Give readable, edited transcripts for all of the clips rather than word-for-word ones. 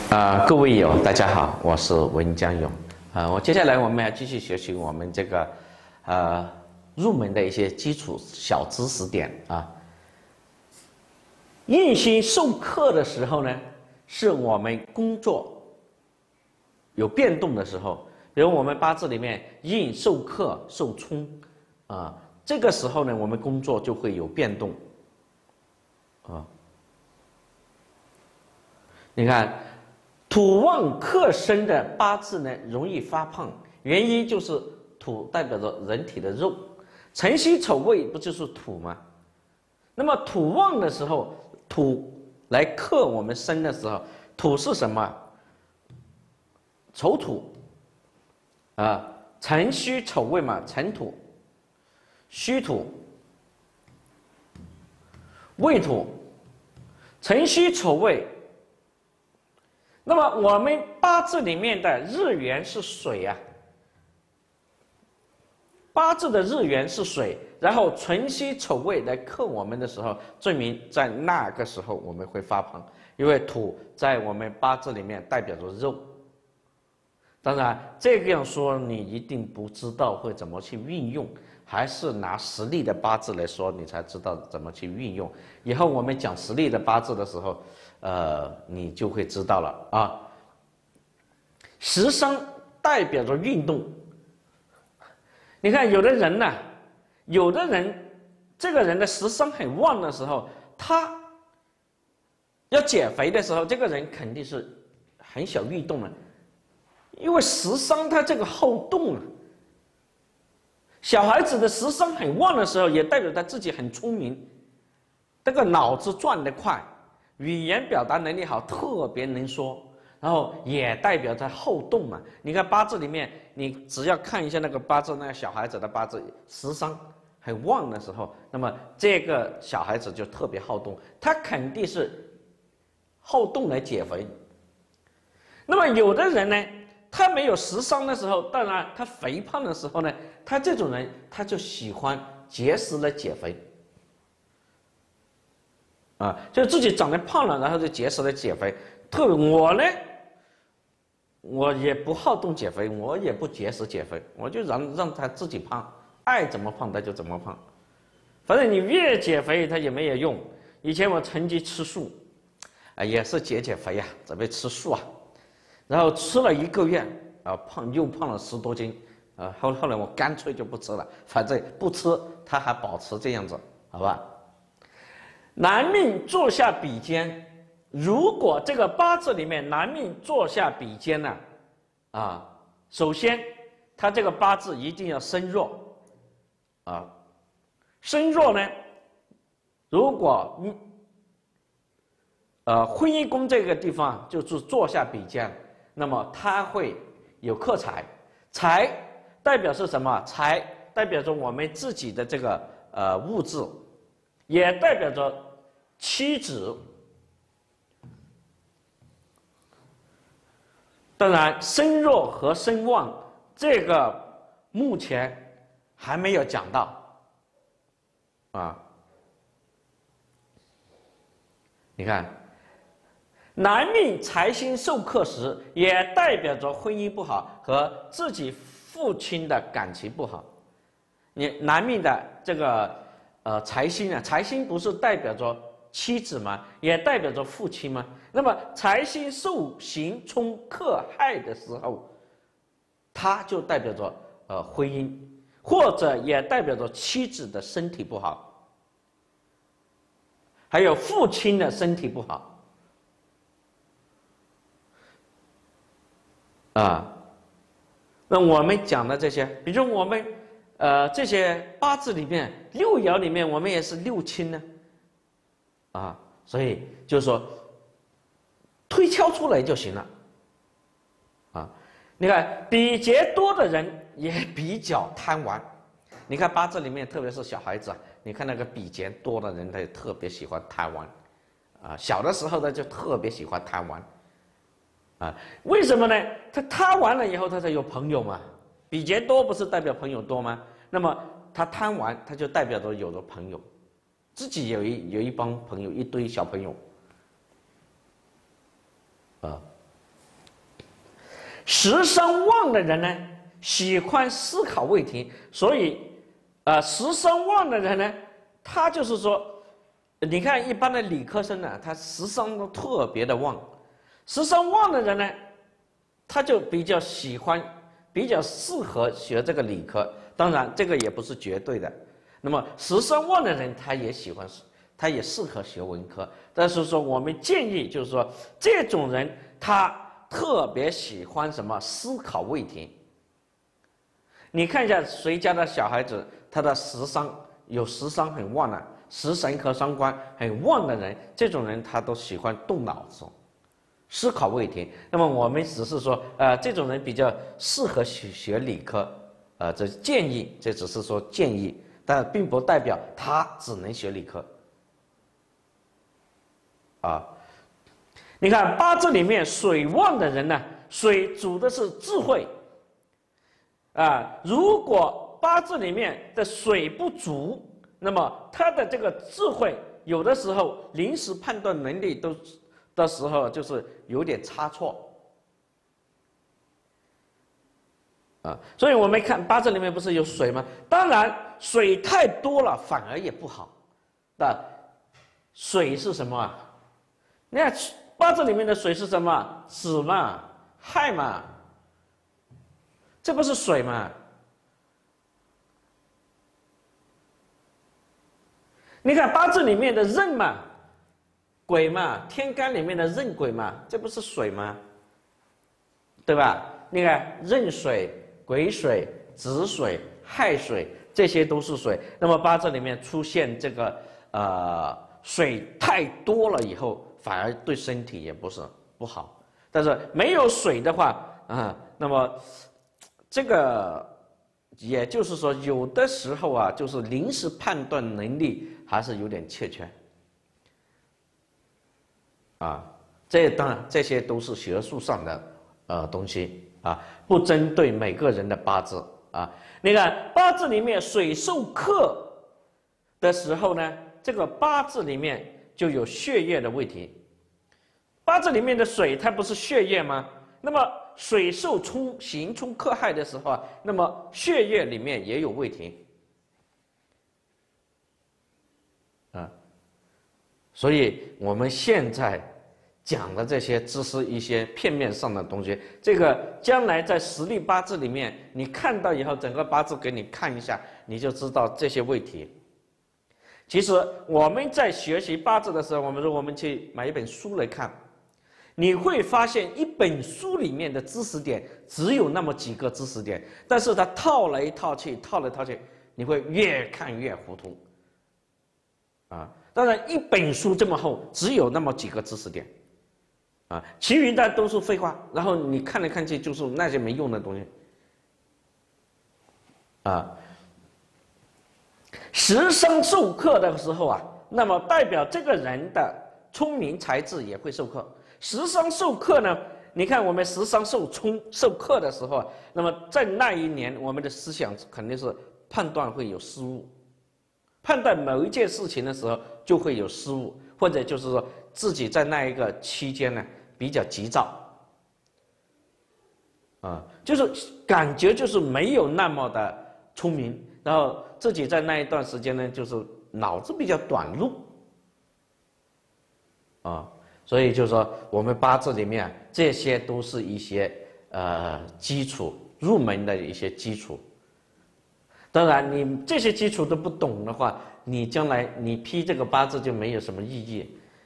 各位友，大家好，我是文江勇。我接下来我们要继续学习我们这个入门的一些基础小知识点啊。印星受克的时候呢，是我们工作有变动的时候，比如我们八字里面印受克受冲啊，这个时候呢，我们工作就会有变动啊。你看。土旺克身的八字呢，容易发胖，原因就是土代表着人体的肉，辰戌丑未不就是土吗？那么土旺的时候，土来克我们身的时候，土是什么？丑土啊，辰戌丑未嘛，辰土、戌土、未土，辰戌丑未。那么我们八字里面的日元是水啊，八字的日元是水，然后辰戌丑未来克我们的时候，证明在那个时候我们会发胖，因为土在我们八字里面代表着肉。当然，这样说你一定不知道会怎么去运用，还是拿实例的八字来说，你才知道怎么去运用。以后我们讲实例的八字的时候，你就会知道了啊。食伤代表着运动。你看，有的人呢，有的人这个人的食伤很旺的时候，他要减肥的时候，这个人肯定是很少运动的，因为食伤他这个好动啊。小孩子的食伤很旺的时候，也代表他自己很聪明，这个脑子转得快。语言表达能力好，特别能说，然后也代表着好动嘛。你看八字里面，你只要看一下那个八字，那个小孩子的八字食伤很旺的时候，那么这个小孩子就特别好动，他肯定是好动来减肥。那么有的人呢，他没有食伤的时候，当然他肥胖的时候呢，他这种人他就喜欢节食来减肥。就自己长得胖了，然后就节食来减肥。特别我呢，我也不好动减肥，我也不节食减肥，我就让他自己胖，爱怎么胖他就怎么胖，反正你越减肥他也没有用。以前我曾经吃素，也是减肥呀，准备吃素啊，然后吃了1个月，又胖了10多斤，后来我干脆就不吃了，反正不吃他还保持这样子，好吧？男命坐下比肩，如果这个八字里面男命坐下比肩呢，首先他这个八字一定要身弱，身弱呢，如果婚姻宫这个地方就是坐下比肩，那么他会有克财，财代表是什么？财代表着我们自己的这个物质，也代表着妻子。当然，身弱和身旺这个目前还没有讲到你看，男命财星受克时，也代表着婚姻不好和自己父亲的感情不好。你男命的这个财星啊，财星不是代表着妻子吗？也代表着父亲吗？那么财星受刑冲克害的时候，它就代表着婚姻，或者也代表着妻子的身体不好，还有父亲的身体不好那我们讲的这些，比如我们这些八字里面6爻里面，我们也是6亲呢。所以就是说推敲出来就行了你看比劫多的人也比较贪玩，你看八字里面特别是小孩子你看那个比劫多的人他也特别喜欢贪玩小的时候呢就特别喜欢贪玩为什么呢？他贪玩了以后他才有朋友嘛，比劫多不是代表朋友多吗？那么他贪玩他就代表着有了朋友，自己有一帮朋友，一堆小朋友食伤旺的人呢，喜欢思考问题，所以，食伤旺的人呢，他就是说，你看一般的理科生呢，他食伤都特别的旺，食伤旺的人呢，他就比较喜欢，比较适合学这个理科。当然，这个也不是绝对的。那么食伤旺的人，他也喜欢，他也适合学文科。但是说，我们建议就是说，这种人他特别喜欢什么？思考问题。你看一下谁家的小孩子，他的食伤很旺的，食神和伤官很旺的人，这种人他都喜欢动脑子，思考问题。那么我们只是说，这种人比较适合学理科，这建议，这只是说建议，但并不代表他只能学理科。你看八字里面水旺的人呢，水主的是智慧。如果八字里面的水不足，那么他的这个智慧有的时候临时判断能力的时候就是有点差错。所以我们看八字里面不是有水吗？当然水太多了反而也不好。那水是什么啊？你看八字里面的水是什么？子嘛，亥嘛，这不是水吗？你看八字里面的壬嘛，癸嘛，天干里面的壬癸嘛，这不是水吗？对吧？你看壬水、癸水、子水、亥水，这些都是水。那么八字里面出现这个水太多了以后，反而对身体也不好。但是没有水的话，那么这个也就是说，有的时候啊，就是临时判断能力还是有点欠缺。这当然这些都是学术上的东西不针对每个人的八字你看八字里面水受克的时候呢，这个八字里面就有血液的问题。八字里面的水它不是血液吗？那么水受刑冲克害的时候那么血液里面也有问题所以我们现在讲的这些只是一些片面上的东西，这个将来在实力八字里面，你看到以后，整个八字给你看一下，你就知道这些问题。其实我们在学习八字的时候，我们去买一本书来看，你会发现一本书里面的知识点只有那么几个知识点，但是它套来套去，你会越看越糊涂当然一本书这么厚，只有那么几个知识点其余的都是废话，然后你看来看去就是那些没用的东西食伤受克的时候那么代表这个人的聪明才智也会受克。食伤受克呢，你看我们食伤受克的时候那么在那一年我们的思想肯定是判断会有失误，判断某一件事情的时候就会有失误，或者就是说自己在那一个期间呢比较急躁就是感觉就是没有那么的聪明，然后自己在那一段时间呢就是脑子比较短路所以就是说我们八字里面这些都是一些基础入门的一些基础。当然你这些基础都不懂的话，你将来你批这个八字就没有什么意义，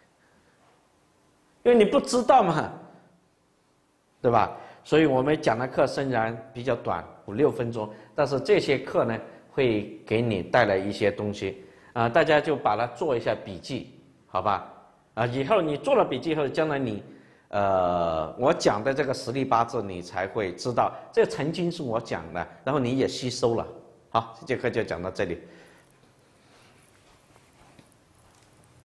因为你不知道嘛，对吧？所以我们讲的课虽然比较短，5、6分钟，但是这些课呢会给你带来一些东西大家就把它做一下笔记，好吧？以后你做了笔记后，将来你我讲的这个实力八字，你才会知道这曾经是我讲的，然后你也吸收了。好，这节课就讲到这里。